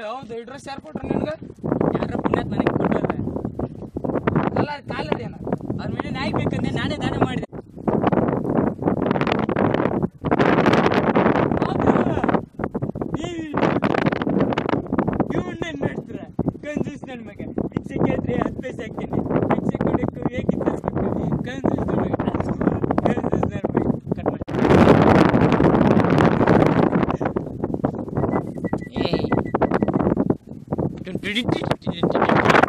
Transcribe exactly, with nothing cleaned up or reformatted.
ಹೌದು ಡ್ರೆಸ್ ಯಾರು ಕೊಟ್ರ ನಿನ್ಗೆ ಯಾರ ಪುಣ್ಯಾತ್ ನನಗೆ ಕೊಟ್ಟವ್ರೆ ಅಲ್ಲ ಕಾಲದೇನ ಅವ್ರ ಮೇಲೆ ನಾಯಿ ಬೇಕಂದ್ರೆ ನಾನೇ ದಾನ ಮಾಡಿದೆ ಇವನ್ನೇನ್ ಮಾಡ್ತೀರ ಕಂಜೂಸ್ ನನ್ನ ಮಗ ಭಿಕ್ಷೆ ಕೇಳಿದ್ರೆ ಹತ್ತು ಪೈಸೆ ಹಾಕ್ತೀನಿ ಭಿಕ್ಷೆ ಕೊಡಕ್ಕೂ ಹೇಗೆ ತರ್ಬೇಕು ಕಂಜೂಸ್ ನನ್ನ ಮಗ ಕಂಜೂಸ್ ನನ್ನ ಮಗ ಕಟ್ ಮಾಡಿ ಏಯ್